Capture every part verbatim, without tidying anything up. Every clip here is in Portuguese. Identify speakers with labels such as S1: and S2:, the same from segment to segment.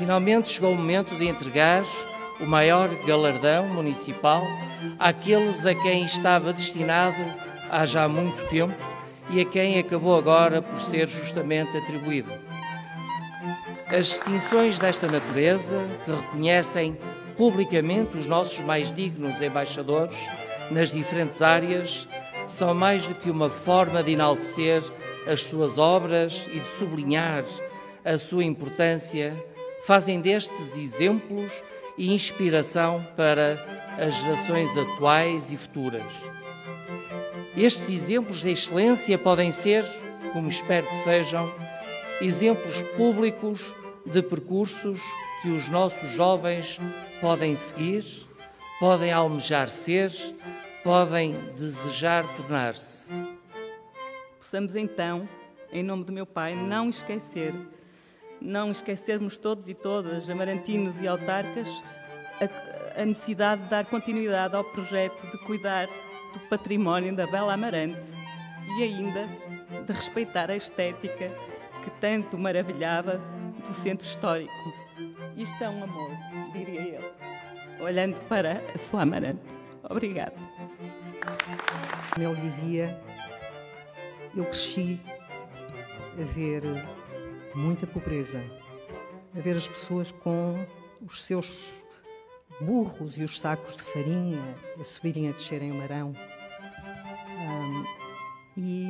S1: Finalmente chegou o momento de entregar o maior galardão municipal àqueles a quem estava destinado há já muito tempo e a quem acabou agora por ser justamente atribuído. As distinções desta natureza, que reconhecem publicamente os nossos mais dignos embaixadores nas diferentes áreas, são mais do que uma forma de enaltecer as suas obras e de sublinhar a sua importância, fazem destes exemplos e inspiração para as gerações atuais e futuras. Estes exemplos de excelência podem ser, como espero que sejam, exemplos públicos de percursos que os nossos jovens podem seguir, podem almejar ser, podem desejar tornar-se.
S2: Possamos então, em nome do meu Pai, não esquecer, não esquecermos todos e todas, amarantinos e autarcas, a, a necessidade de dar continuidade ao projeto de cuidar do património da Bela Amarante e ainda de respeitar a estética que tanto maravilhava do centro histórico. Isto é um amor, diria ele, olhando para a sua Amarante. Obrigada.
S3: Ele dizia, eu cresci a ver muita pobreza, a ver as pessoas com os seus burros e os sacos de farinha a subirem e a descerem o Marão. Um, e,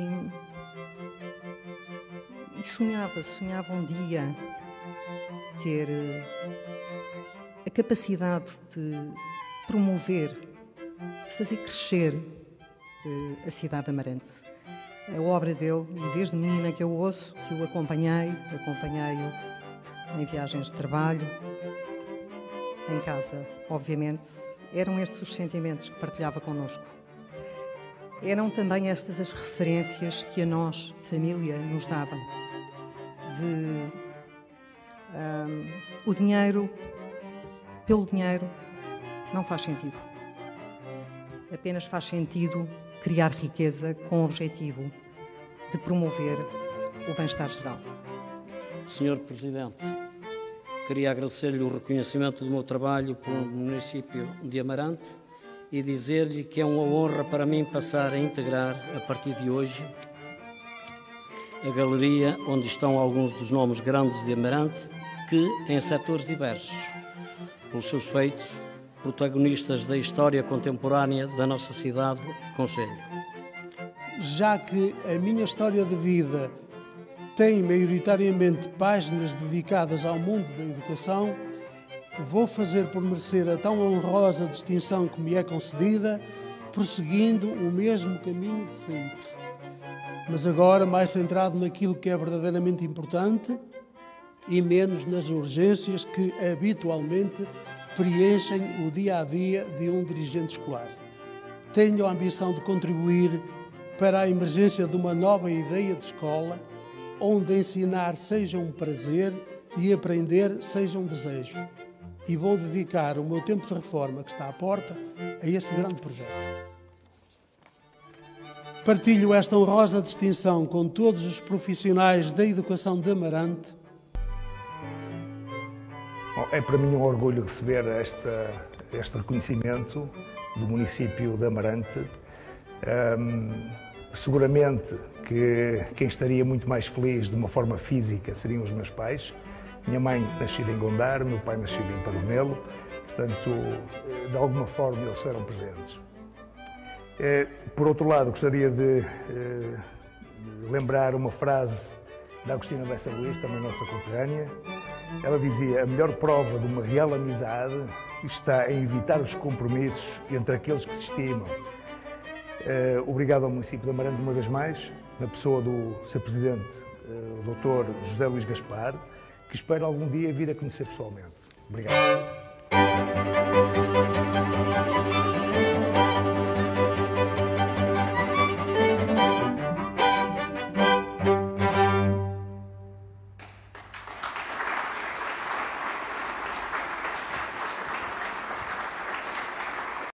S3: e sonhava, sonhava um dia ter a capacidade de promover, de fazer crescer a cidade de Amarante. A obra dele, e desde menina que eu ouço, que o acompanhei, acompanhei-o em viagens de trabalho, em casa, obviamente, eram estes os sentimentos que partilhava connosco. Eram também estas as referências que a nós, família, nos dava. De um, o dinheiro, pelo dinheiro, não faz sentido. Apenas faz sentido criar riqueza com o objetivo de promover o bem-estar geral.
S4: senhor Presidente, queria agradecer-lhe o reconhecimento do meu trabalho pelo município de Amarante e dizer-lhe que é uma honra para mim passar a integrar, a partir de hoje, a galeria onde estão alguns dos nomes grandes de Amarante que, em setores diversos, pelos seus feitos, protagonistas da história contemporânea da nossa cidade e concelho.
S5: Já que a minha história de vida tem maioritariamente páginas dedicadas ao mundo da educação, vou fazer por merecer a tão honrosa distinção que me é concedida, prosseguindo o mesmo caminho de sempre. Mas agora mais centrado naquilo que é verdadeiramente importante e menos nas urgências que habitualmente preenchem o dia-a-dia de um dirigente escolar. Tenho a ambição de contribuir para a emergência de uma nova ideia de escola, onde ensinar seja um prazer e aprender seja um desejo. E vou dedicar o meu tempo de reforma que está à porta a esse grande projeto. Partilho esta honrosa distinção com todos os profissionais da educação de Amarante.
S6: Bom, é para mim um orgulho receber esta, este reconhecimento do município de Amarante. Um, seguramente que quem estaria muito mais feliz de uma forma física seriam os meus pais. Minha mãe nascida em Gondar, meu pai nascido em Padomelo, portanto, de alguma forma eles serão presentes. Por outro lado, gostaria de lembrar uma frase da Agostina Bessa Luís, também nossa conterrânea. Ela dizia: a melhor prova de uma real amizade está em evitar os compromissos entre aqueles que se estimam. Obrigado ao município de Amarante uma vez mais, na pessoa do seu Presidente, o doutor José Luís Gaspar, que espero algum dia vir a conhecer pessoalmente. Obrigado.